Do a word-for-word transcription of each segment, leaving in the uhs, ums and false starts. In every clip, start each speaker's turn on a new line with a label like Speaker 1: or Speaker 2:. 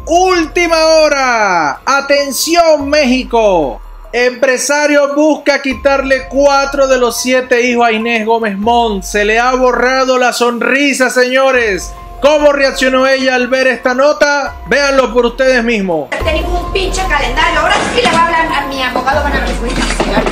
Speaker 1: Última hora. Atención, México. Empresario busca quitarle cuatro de los siete hijos a Inés Gómez Mont. Se le ha borrado la sonrisa, señores. ¿Cómo reaccionó ella al ver esta nota? Véanlo por ustedes mismos.
Speaker 2: No tengo un pinche calendario. Ahora sí le va a hablar a mi abogado, van a mi juicio.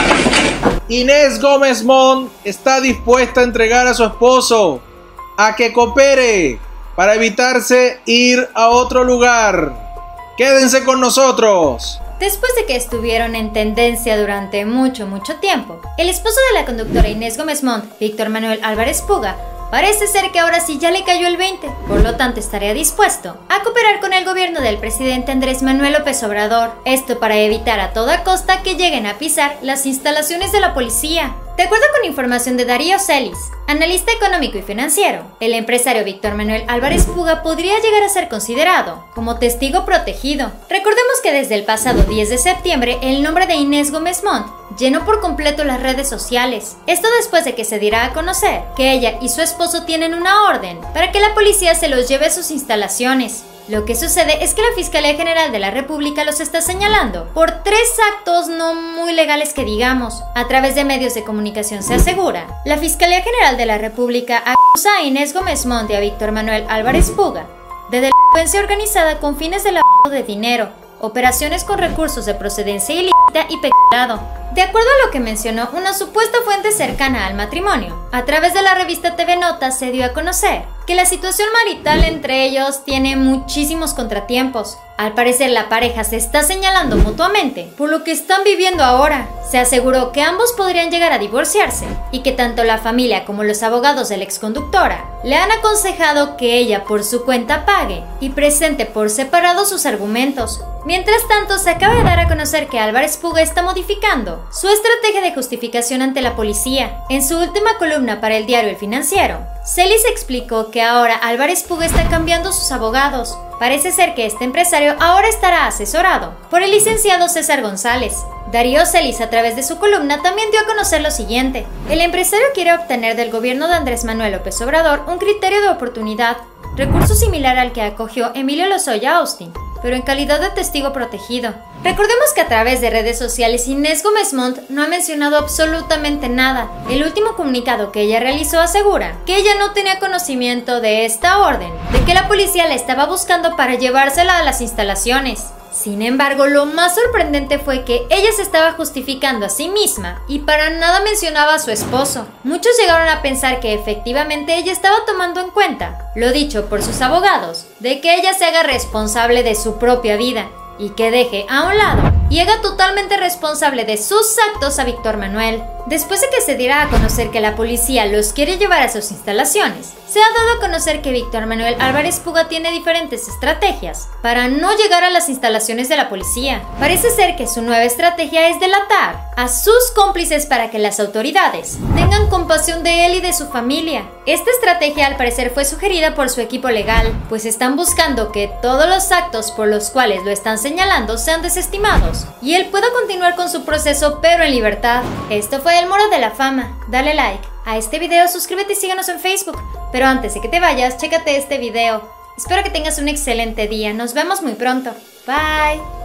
Speaker 1: Inés Gómez Mont está dispuesta a entregar a su esposo a que coopere para evitarse ir a otro lugar. Quédense con nosotros.
Speaker 3: Después de que estuvieron en tendencia durante mucho, mucho tiempo, el esposo de la conductora Inés Gómez Mont, Víctor Manuel Álvarez Puga, parece ser que ahora sí ya le cayó el veinte, por lo tanto estaría dispuesto a cooperar con el gobierno del presidente Andrés Manuel López Obrador, esto para evitar a toda costa que lleguen a pisar las instalaciones de la policía. De acuerdo con información de Darío Celis, analista económico y financiero, el empresario Víctor Manuel Álvarez Puga podría llegar a ser considerado como testigo protegido. Recordemos que desde el pasado diez de septiembre el nombre de Inés Gómez Mont llenó por completo las redes sociales. Esto después de que se diera a conocer que ella y su esposo tienen una orden para que la policía se los lleve a sus instalaciones. Lo que sucede es que la Fiscalía General de la República los está señalando por tres actos no muy legales que digamos. A través de medios de comunicación se asegura, la Fiscalía General de la República acusa a Inés Gómez Mont y a Víctor Manuel Álvarez Puga de delincuencia organizada con fines de lavado de dinero, operaciones con recursos de procedencia ilícita y peculado. De acuerdo a lo que mencionó una supuesta fuente cercana al matrimonio, a través de la revista T V Notas se dio a conocer que la situación marital entre ellos tiene muchísimos contratiempos. Al parecer la pareja se está señalando mutuamente por lo que están viviendo ahora. Se aseguró que ambos podrían llegar a divorciarse y que tanto la familia como los abogados de la exconductora le han aconsejado que ella por su cuenta pague y presente por separado sus argumentos. Mientras tanto, se acaba de dar a conocer que Álvarez Puga está modificando su estrategia de justificación ante la policía. En su última columna para el diario El Financiero, Celis explicó que ahora Álvarez Puga está cambiando sus abogados. Parece ser que este empresario ahora estará asesorado por el licenciado César González. Darío Celis, a través de su columna, también dio a conocer lo siguiente. El empresario quiere obtener del gobierno de Andrés Manuel López Obrador un criterio de oportunidad, recurso similar al que acogió Emilio Lozoya Austin, pero en calidad de testigo protegido. Recordemos que a través de redes sociales Inés Gómez Mont no ha mencionado absolutamente nada. El último comunicado que ella realizó asegura que ella no tenía conocimiento de esta orden, de que la policía la estaba buscando para llevársela a las instalaciones. Sin embargo, lo más sorprendente fue que ella se estaba justificando a sí misma y para nada mencionaba a su esposo. Muchos llegaron a pensar que efectivamente ella estaba tomando en cuenta lo dicho por sus abogados, de que ella se haga responsable de su propia vida y que deje a un lado y haga totalmente responsable de sus actos a Víctor Manuel. Después de que se diera a conocer que la policía los quiere llevar a sus instalaciones, se ha dado a conocer que Víctor Manuel Álvarez Puga tiene diferentes estrategias para no llegar a las instalaciones de la policía. Parece ser que su nueva estrategia es delatar a sus cómplices para que las autoridades tengan compasión de él y de su familia. Esta estrategia al parecer fue sugerida por su equipo legal, pues están buscando que todos los actos por los cuales lo están señalando sean desestimados y él pueda continuar con su proceso pero en libertad. Esto fue El Muro de la Fama. Dale like a este video, suscríbete y síguenos en Facebook. Pero antes de que te vayas, chécate este video. Espero que tengas un excelente día. Nos vemos muy pronto. Bye.